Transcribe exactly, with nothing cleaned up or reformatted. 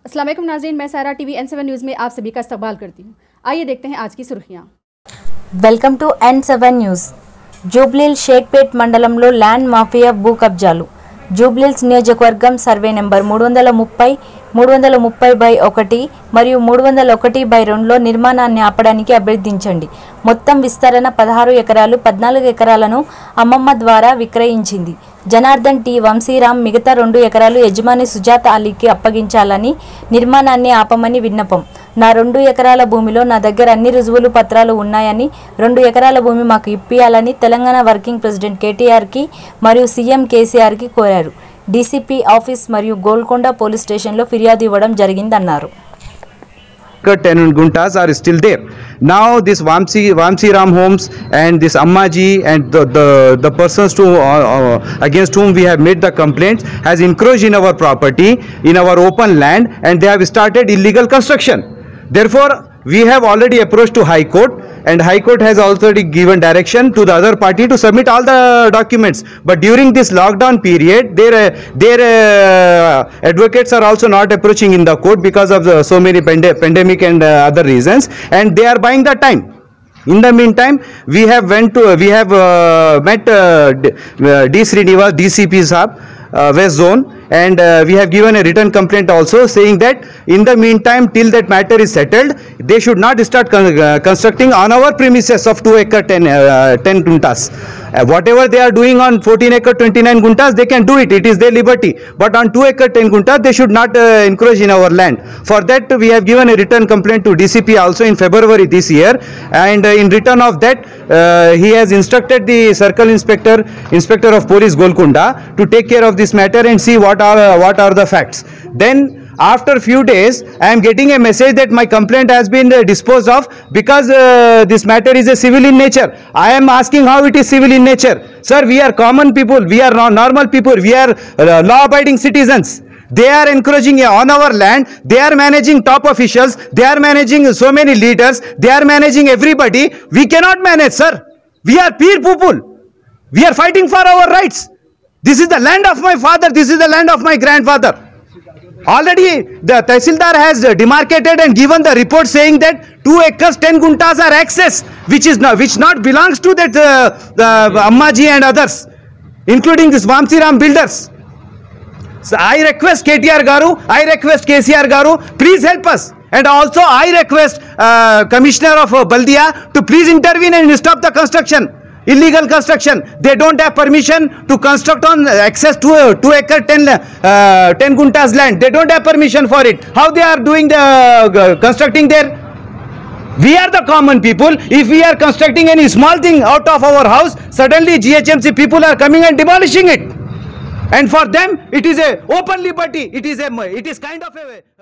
अस्सलाम वालेकुम नाज़रीन, मैं सारा टीवी एन सेवन न्यूज़ में आप सभी का इस्तकबाल करती हूँ। आइए देखते हैं आज की सुर्खियाँ। Welcome to N seven news. Jubilee Hills Shaikpet మండలంలో ల్యాండ్ మాఫియా భూ కబ్జాలు। జూబ్లీహిల్స్ నియోజకవర్గం సర్వే నెంబర్ మూడు వందల ముప్పై మూడు వందల ముప్పై బై ఒకటి మరియు మూడు వందల ఒకటి బై రెండులో నిర్మాణాన్ని ఆపడానికి అభ్యర్థించండి। మొత్తం విస్తరణ పదహారు ఎకరాలు పద్నాలుగు ఎకరాలను అమ్మమ్మ ద్వారా విక్రయించింది। జనార్దన్ టి వంశీరామ్ మిగతా రెండు ఎకరాలు యజమాని సుజాత అలీకి అప్పగించాలని, నిర్మాణాన్ని ఆపమని విన్నపం। నా రెండు ఎకరాల భూమిలో నా దగ్గర అన్ని రుజువులు పత్రాలు ఉన్నాయని, రెండు ఎకరాల భూమి మాకు ఇప్పియాలని తెలంగాణ వర్కింగ్ ప్రెసిడెంట్ కేటీఆర్కి మరియు సీఎం కేసీఆర్కి కోరారు। డీసీపీ ఆఫీస్ మరియు గోల్కొండ పోలీస్ స్టేషన్లో ఫిర్యాదు ఇవ్వడం జరిగిందన్నారు। ten guntas are still there. Now this Vamsi Vamsi Ram homes and this Ammaji and the the, the persons to uh, uh, against whom we have made the complaints has encroached in our property, in our open land, and they have started illegal construction. Therefore, we have already approached to High Court, and High Court has already given direction to the other party to submit all the documents. But during this lockdown period, their uh, their uh, advocates are also not approaching in the court because of the, so many pand pandemic and uh, other reasons, and they are buying the time. In the meantime, we have went to we have uh, met uh, D, uh, D Srinivas, D C P Saab, uh, West Zone, and uh, we have given a written complaint also saying that in the meantime, till that matter is settled, they should not start con uh, constructing on our premises of two acre ten, uh, ten guntas. Uh, whatever they are doing on fourteen acre twenty-nine guntas, they can do it, it is their liberty. But on two acre ten guntas, they should not uh, encroach in our land. For that, we have given a written complaint to D C P also in February this year, and uh, in return of that, uh, he has instructed the circle inspector, inspector of police Golconda, to take care of this matter and see what are uh, what are the facts. Then after few days, I am getting a message that my complaint has been uh, disposed of because uh, this matter is a civil in nature. I am asking how it is civil in nature. Sir, we are common people, we are not normal people, we are uh, law-abiding citizens. They are encroaching on our land, they are managing top officials, they are managing so many leaders, they are managing everybody. We cannot manage, sir. We are peer people. We are fighting for our rights. This is the land of my father, this is the land of my grandfather. Already the Tehsildar has demarcated and given the report saying that two acres ten guntas are excess, which is not, which not belongs to that uh, the Ammaji and others, including this Vamsi Ram builders. So I request K T R Garu, I request K C R Garu, please help us. And also I request uh, Commissioner of uh, Baldia to please intervene and stop the construction. Illegal construction. They don't have permission to construct on access to uh, two acre ten uh, ten guntas land. They don't have permission for it. How they are doing the uh, constructing there? We are the common people. If we are constructing any small thing out of our house, suddenly G H M C people are coming and demolishing it. And for them, it is a open liberty. It is a it is kind of a